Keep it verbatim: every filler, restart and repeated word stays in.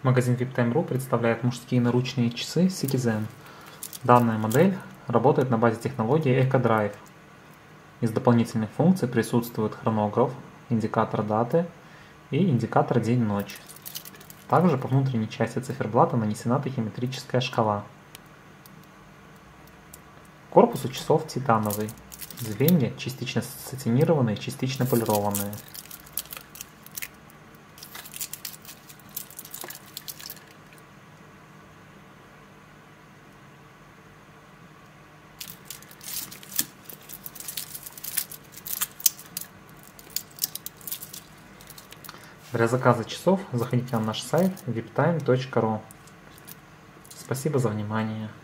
Магазин виптайм точка ру представляет мужские наручные часы Citizen. Данная модель работает на базе технологии EcoDrive. Из дополнительных функций присутствует хронограф, индикатор даты и индикатор день-ночь. Также по внутренней части циферблата нанесена тахиметрическая шкала. Корпус у часов титановый, звенья частично сатинированные, частично полированные. Для заказа часов заходите на наш сайт виптайм точка ру. Спасибо за внимание.